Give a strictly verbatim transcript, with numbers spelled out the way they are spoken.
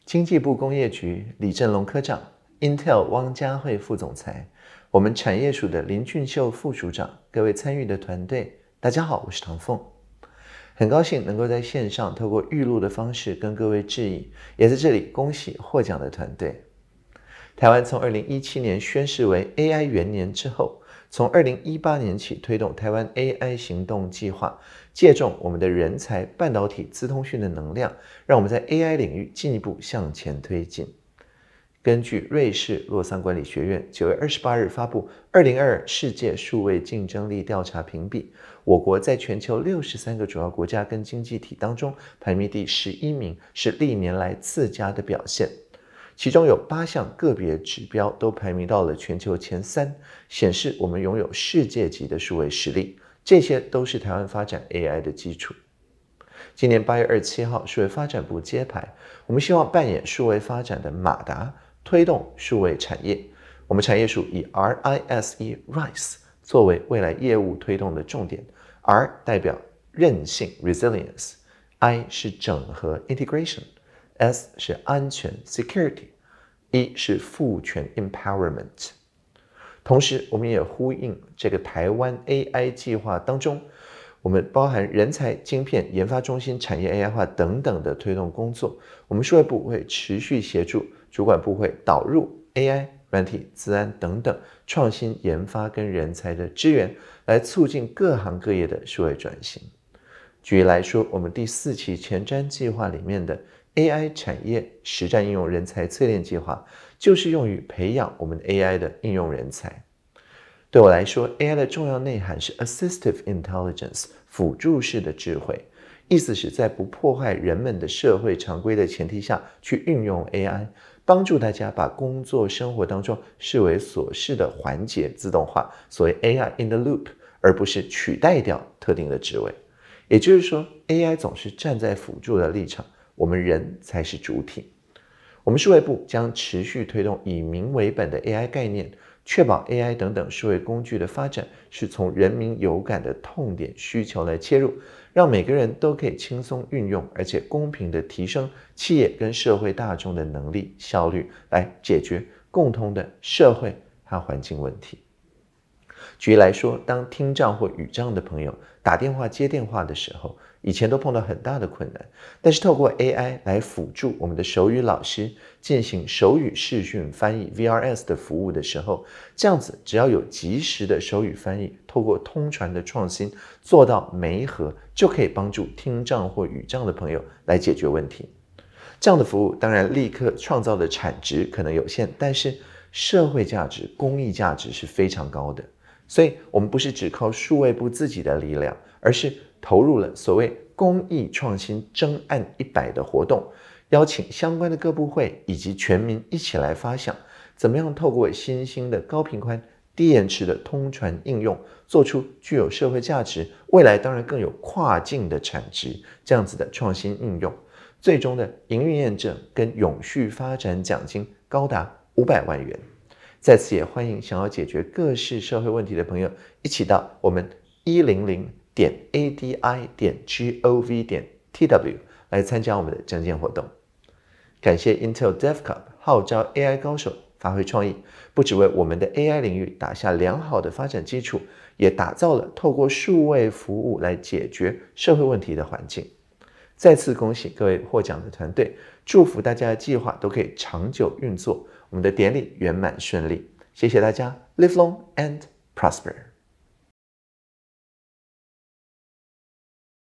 经济部工业局李正龙科长 ，Intel 汪家慧副总裁，我们产业署的林俊秀副署长，各位参与的团队，大家好，我是唐凤。很高兴能够在线上透过预录的方式跟各位致意，也在这里恭喜获奖的团队。台湾从二零一七年宣示为 A I 元年之后，从二零一八年起推动台湾 A I 行动计划，借重我们的人才、半导体、资通讯的能量，让我们在 A I 领域进一步向前推进。根据瑞士洛桑管理学院九月二十八日发布二零二二世界数位竞争力调查评比，我国在全球六十三个主要国家跟经济体当中排名第十一名，是历年来次佳的表现。其中有八项个别指标都排名到了全球前三，显示我们拥有世界级的数位实力，这些都是台湾发展 A I 的基础。今年八月二十七号，数位发展部揭牌，我们希望扮演数位发展的马达，推动数位产业。我们产业署以 R I S E Rise 作为未来业务推动的重点 ，R 代表韧性 Resilience，I 是整合 Integration。S 是安全 security，E 是赋权 empowerment。同时，我们也呼应这个台湾 A I 计划当中，我们包含人才、晶片、研发中心、产业 A I 化等等的推动工作。我们数位部会持续协助主管部会导入 A I、软体、资安等等创新研发跟人才的支援，来促进各行各业的数位转型。举例来说，我们第四期前瞻计划里面的A I 产业实战应用人才淬炼计划，就是用于培养我们 A I 的应用人才。对我来说 ，A I 的重要内涵是 assistive intelligence， 辅助式的智慧，意思是在不破坏人们的社会常规的前提下去运用 A I， 帮助大家把工作生活当中视为琐事的环节自动化，所谓 A I in the loop， 而不是取代掉特定的职位。也就是说 ，A I 总是站在辅助的立场。我们人才是主体。我们数位部将持续推动以民为本的 A I 概念，确保 A I 等等数位工具的发展是从人民有感的痛点需求来切入，让每个人都可以轻松运用，而且公平的提升企业跟社会大众的能力效率，来解决共同的社会和环境问题。举例来说，当听障或语障的朋友打电话接电话的时候，以前都碰到很大的困难，但是透过 A I 来辅助我们的手语老师进行手语视讯翻译 V R S 的服务的时候，这样子只要有及时的手语翻译，透过通传的创新做到媒合，就可以帮助听障或语障的朋友来解决问题。这样的服务当然立刻创造的产值可能有限，但是社会价值、公益价值是非常高的。所以我们不是只靠数位部自己的力量，而是投入了所谓公益创新征案一百的活动，邀请相关的各部会以及全民一起来发想，怎么样透过新兴的高频宽、低延迟的通传应用，做出具有社会价值，未来当然更有跨境的产值这样子的创新应用，最终的营运验证跟永续发展奖金高达五百万元。在此也欢迎想要解决各式社会问题的朋友，一起到我们一零零点 A D I 点 gov 点 tw 来参加我们的征件活动。感谢 Intel DevCup 号召 A I 高手发挥创意，不只为我们的 A I 领域打下良好的发展基础，也打造了透过数位服务来解决社会问题的环境。再次恭喜各位获奖的团队，祝福大家的计划都可以长久运作，我们的典礼圆满顺利。谢谢大家 ，Live long and prosper。